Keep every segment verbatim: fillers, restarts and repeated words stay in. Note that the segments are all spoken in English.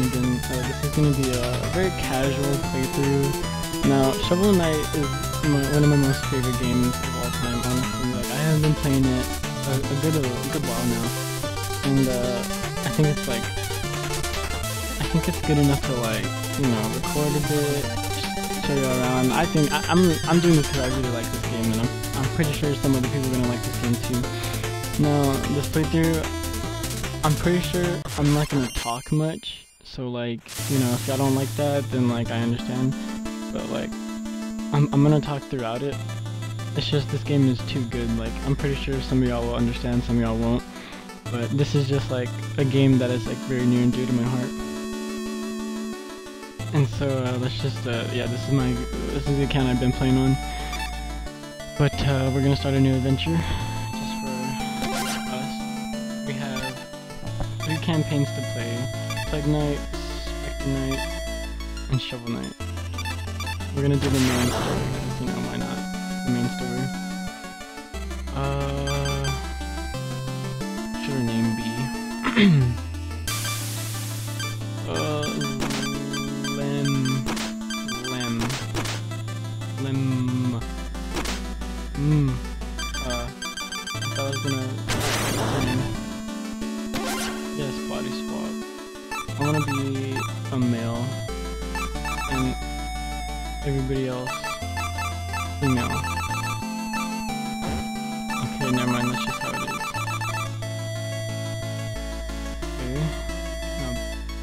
again. Uh, this is going to be a very casual playthrough. Now, Shovel Knight is my, one of my most favorite games of all time, honestly. Like, I have been playing it a, a good a good while now, and uh, I think it's like, I think it's good enough to like, you know, record a bit, just show you around. I think I, I'm I'm doing this because I really like this game, and I'm I'm pretty sure some other people are gonna like this game too. Now, this playthrough, I'm pretty sure I'm not gonna talk much, so like, you know, if y'all don't like that, then like, I understand, but like, I'm, I'm gonna talk throughout it. It's just this game is too good. Like, I'm pretty sure some of y'all will understand, some of y'all won't, but this is just like a game that is like very near and dear to my heart. And so, uh, let's just, uh, yeah, this is my, this is the account I've been playing on, but uh, we're gonna start a new adventure. Three campaigns to play: Plague Knight, Spectre Knight, and Shovel Knight. We're gonna do the main story, because, you know, why not? The main story. Uh, what should her name be? uh, Lem, Lem, Lem. Hmm. Uh, I thought I was gonna. Um, Yes, body swap. I want to be a male, and everybody else female. Okay, never mind, that's just how it is. Okay, now,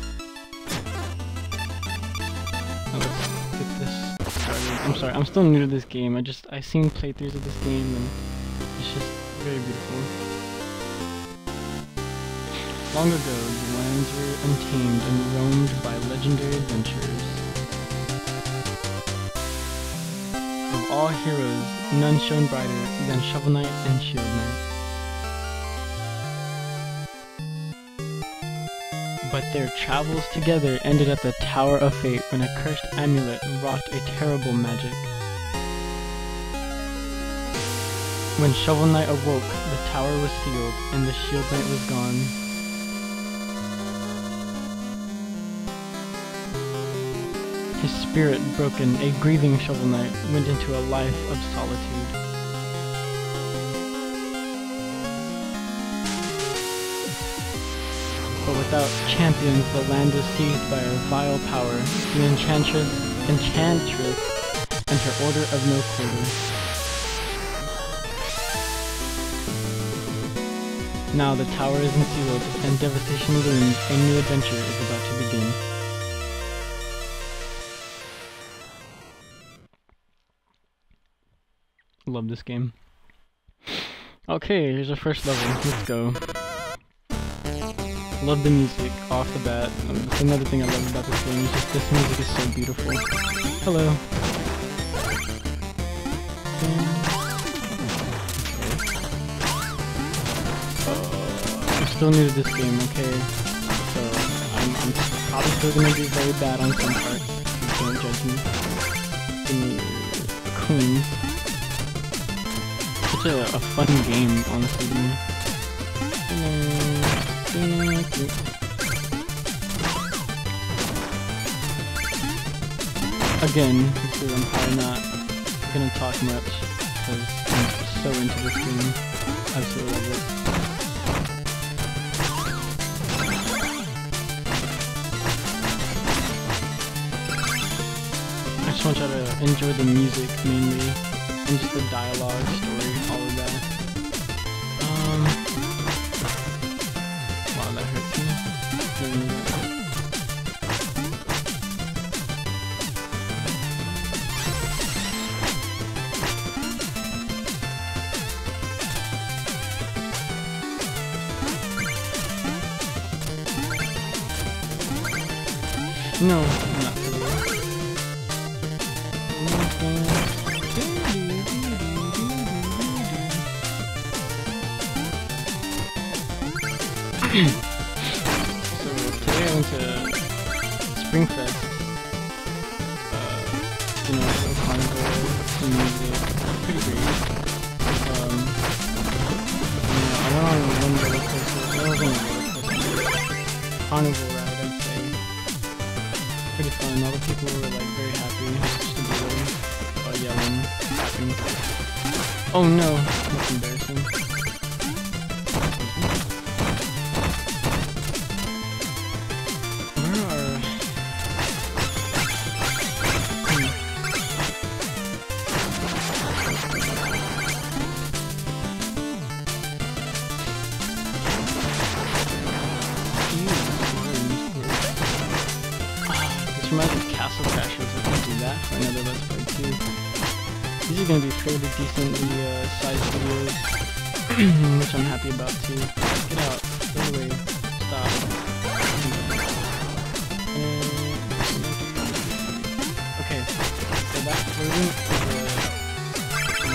now let's get this started. I'm sorry, I'm still new to this game. I just, I've seen playthroughs of this game, and it's just very beautiful. Long ago, the lands were untamed and roamed by legendary adventurers. Of all heroes, none shone brighter than Shovel Knight and Shield Knight. But their travels together ended at the Tower of Fate when a cursed amulet wrought a terrible magic. When Shovel Knight awoke, the tower was sealed and the Shield Knight was gone. His spirit broken, a grieving Shovel Knight went into a life of solitude. But without champions, the land was seized by a vile power, the Enchantress, Enchantress, and her Order of No Quarter. Now the tower is unsealed, and devastation looms. A new adventure is about to begin. Love this game. Okay, here's our first level. Let's go. Love the music off the bat. That's another thing I love about this game. Is just this music is so beautiful. Hello. Uh, I'm still new to this game. Okay, so I'm, I'm probably still gonna do very bad on some parts. So don't judge me. Give me a queen. Such a, a fun game, honestly, to me. Again, this is, I'm probably not gonna talk much, because I'm so into this game. I absolutely love it. I just want y'all to enjoy the music, mainly. And just the dialogue, story, all of that. Um, wow, that hurts me. No, not really. So today I went to Springfest, uh, you know, a carnival, some music, pretty great. Um, you know, I went on one roller coaster, that was on a roller coaster, carnival ride, I'd say. Oh no, that's embarrassing. Where are... Hmm. This reminds me of Castle Crashers. I can do that for another Let's Play too. These are going to be fairly decently uh, sized videos, which I'm happy about too. Get out. Go away. Stop. And... Okay. So that floating is a...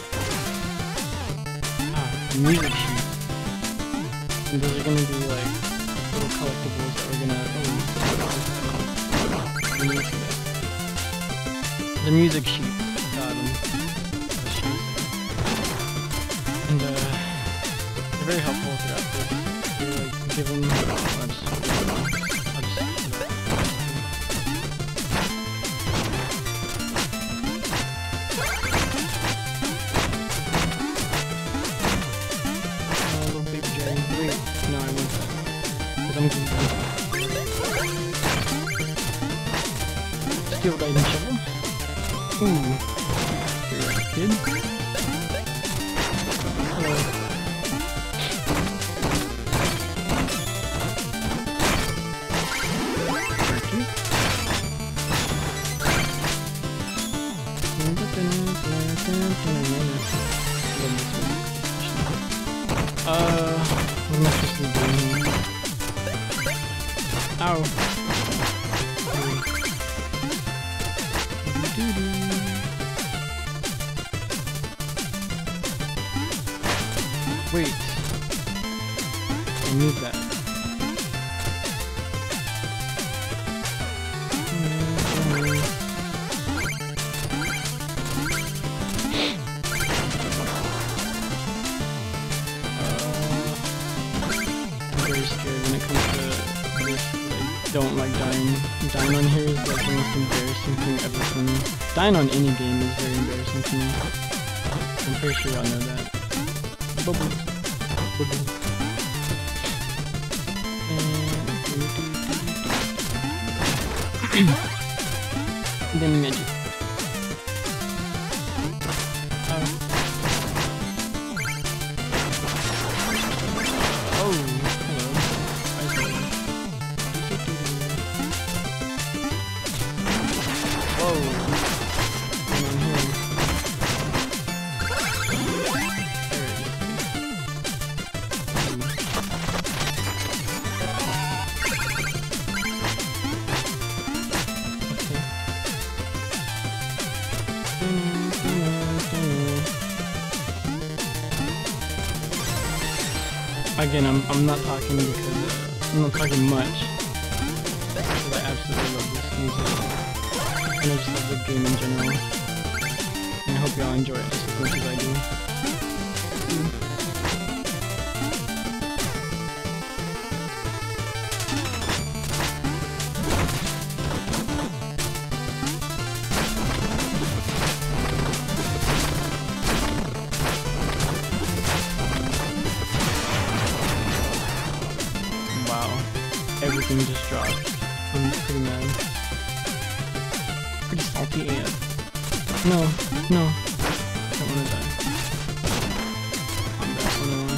Um, ah, music sheet. And those are going to be like little collectibles that we're going to... Oh, the music sheet. Got them. And uh, they're very helpful throughout this. They like give them. I'll just, I'll just, I'll just uh, little baby dragon. Wait, no, I won't. Because I'm goofy. Steel guiding shovel. Ooh. Here, kid. Hello. Uh, what am I supposed to be doing here? Ow. Wait. I need that. Don't like dying. Dying on here is like the most embarrassing thing ever for me. Dying on any game is very embarrassing to me. I'm pretty sure y'all know that. Bubbles. Bubbles. And then magic. Oh. Again, I'm I'm not talking because uh, I'm not talking much. Because I absolutely love this music, and I just love the game in general. And I hope y'all enjoy it just as much as I do. Mm. Everything just dropped. I'm pretty mad. Pretty salty A F. No, no. I don't wanna die. Combat one oh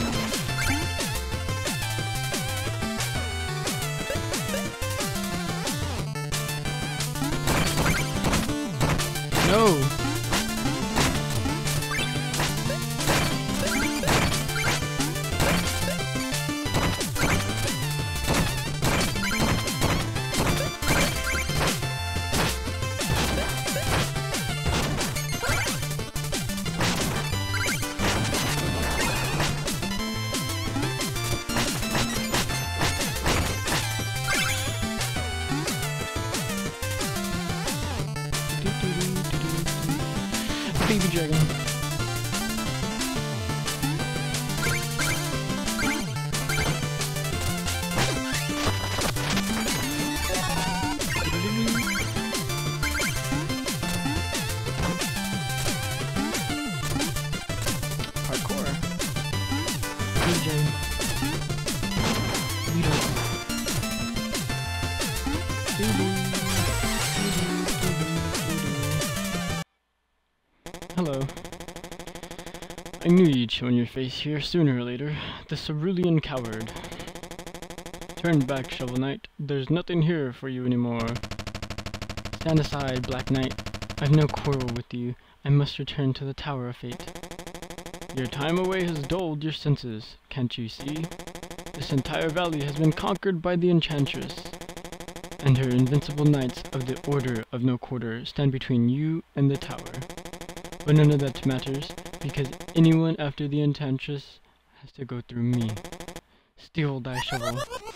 one. No! Baby dragon. I knew you'd show your face here sooner or later. The cerulean coward. Turn back, Shovel Knight. There's nothing here for you anymore. Stand aside, Black Knight. I've no quarrel with you. I must return to the Tower of Fate. Your time away has dulled your senses, can't you see? This entire valley has been conquered by the Enchantress, and her invincible knights of the Order of No Quarter stand between you and the tower. But none of that matters, because anyone after the Enchantress has to go through me. Steel Die Shovel.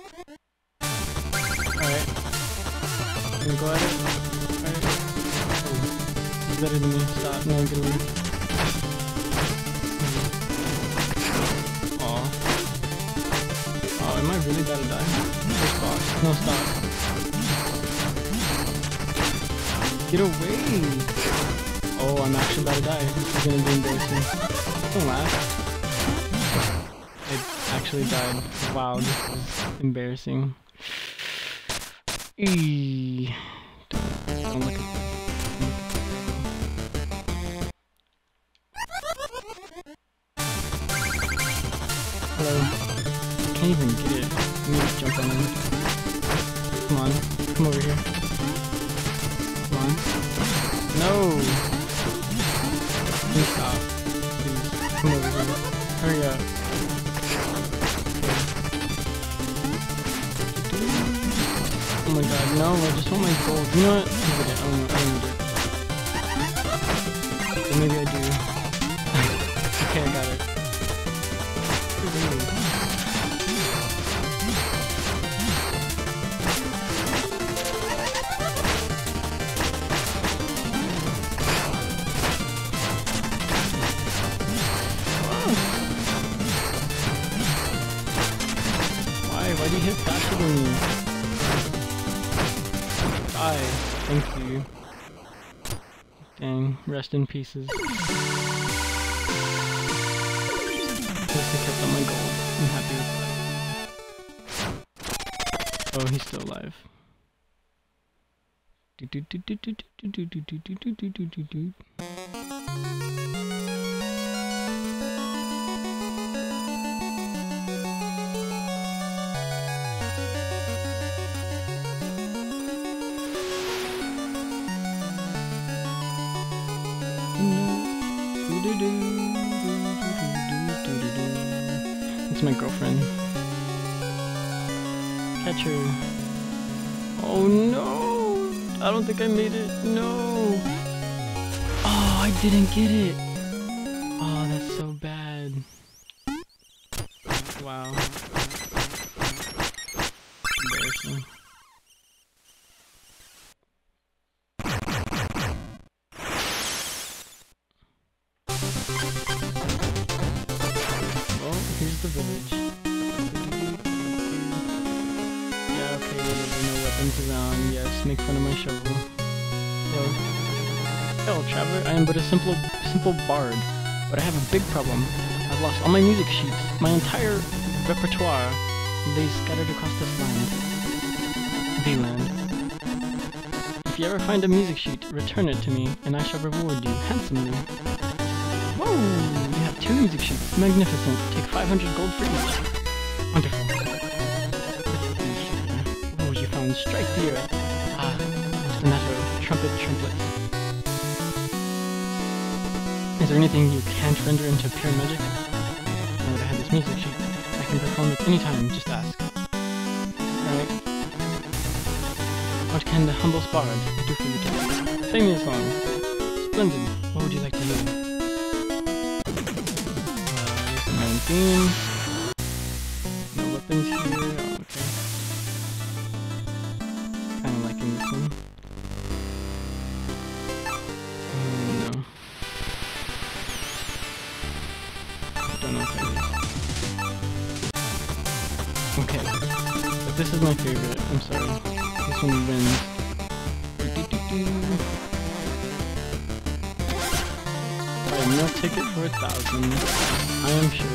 Alright. Gonna go at it. Alright. Oh. He's better than me. Stop. No, get away. Aw. Oh, am I really about to die? First boss. No, stop. Get away! Oh, I'm actually about to die. This is gonna be embarrassing. Don't laugh. I actually died. Wow, this is embarrassing. Eee. Don't, don't look at that. Hello. I can't even get it. Let me just jump on him. Come on. Come over here. Come on. No! Please stop. Please. Come over here. Hurry up. Oh my god, no, I just want my gold. You know what? Look at it. I don't know. I don't need it. Or maybe I do. Okay, I got it. Ooh. Why do you hit faster than me? Die. Thank you. Dang. Rest in pieces. At least I kept all my gold. I'm happy with that. Oh, he's still alive. Do do do do do do do do do do do do do do. It's my girlfriend. Catch her. Oh no! I don't think I made it. No! Oh, I didn't get it! Oh, that's so bad. Wow. Embarrassing. Here's the village. Yeah, okay, whatever, no weapons around. Yes, make fun of my shovel. Yo. Hello, traveler. I am but a simple, simple bard, but I have a big problem. I've lost all my music sheets. My entire repertoire lays scattered across this land. The land. If you ever find a music sheet, return it to me, and I shall reward you handsomely. Whoa! You have two music sheets. Magnificent. Take five hundred gold for each. Wonderful. Let's see here. Oh, you found Strike the Earth. Ah, ostinato. Trumpet, trumpet. Is there anything you can't render into pure magic? Now that I have this music sheet, I can perform it anytime. Just ask. Alright. What can the humble bard do for you today? Sing me a song. Splendid. What would you like to hear? nineteen. No weapons here. Oh, okay. Kinda liking this one. Oh, no. Don't know what that is. Okay. But this is my favorite. I'm sorry. This one wins. No ticket for a thousand, I am sure.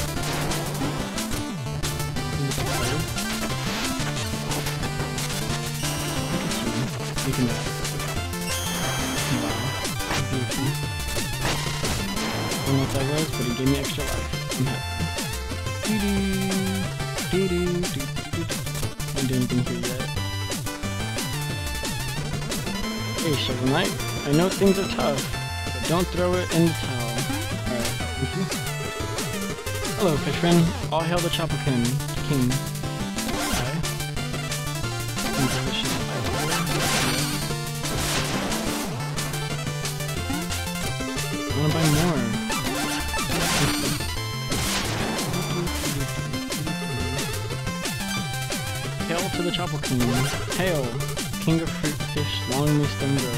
Look at you. You can Wow. Beauty. don't know what that was, but he gave me extra life. I'm happy. Doo doo doo doo doo doo doo. I didn't do anything here yet. Hey, Shovel Knight. I know things are tough, but don't throw it in the towel. Alright, thank you. Hello, fish friend. All hail the Chopplekin King. Hi. Some delicious ice water. I wanna buy more. Hail to the Chopplekin. Hail, King of fruit fish, long may stem grow.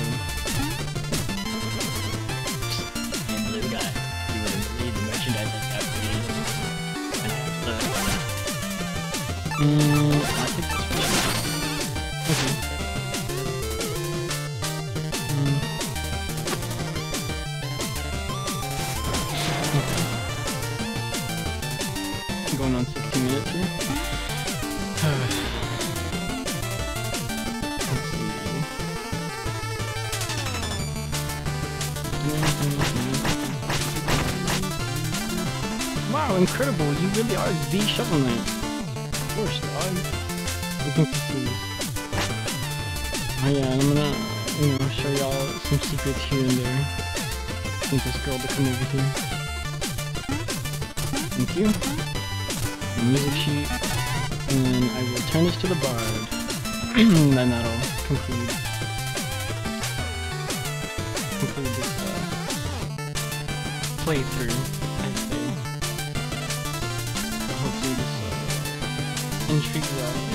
Hey, blue guy, you wouldn't believe the merchandise I got for you. And I have the... Mm, I'll take this fish. Okay. Mm. Okay. Going on sixteen minutes here. Wow, incredible! You really are the Shovel Knight. Of course, dog. Looking to see. Oh yeah, and I'm gonna, you know, show y'all some secrets here and there. I think this girl to come over here. Thank you. A music sheet. And then I will turn this to the bard. Then that'll conclude conclude this uh, playthrough, I'd say. Hopefully this uh, intrigues you all.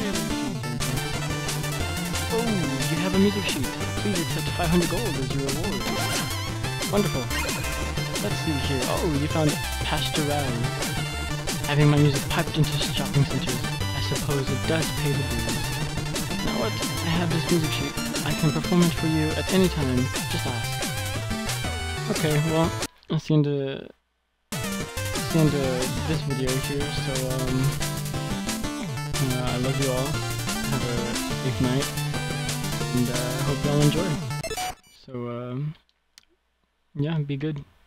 Oh, you have a music sheet. Please accept five hundred gold as your reward. Wonderful. Let's see here. Oh, you found Pastoral. Having my music piped into shopping centers, I suppose it does pay the bills. Now what? I have this music sheet. I can perform it for you at any time. Just ask. Okay, well, that's the end of, that's the end of this video here, so, um, uh, I love you all. Have a safe night, and I uh, hope y'all enjoy. So, um, yeah, be good.